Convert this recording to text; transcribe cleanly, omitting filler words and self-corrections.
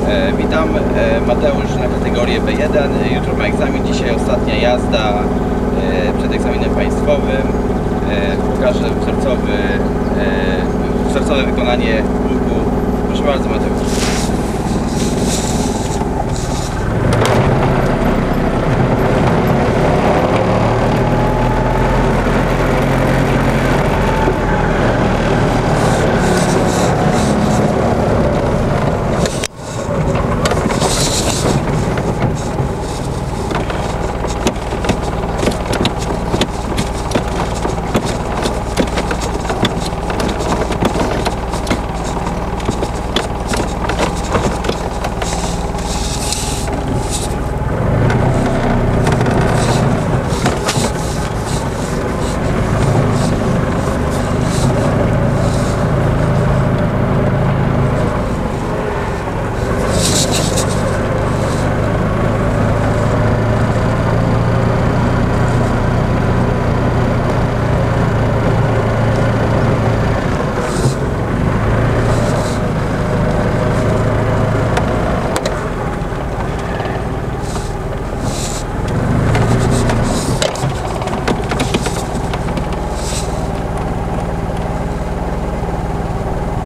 Witam, Mateusz na kategorię B1. Jutro ma egzamin, dzisiaj ostatnia jazda przed egzaminem państwowym. Pokażę wzorcowe wykonanie łuku. Proszę bardzo, Mateusz.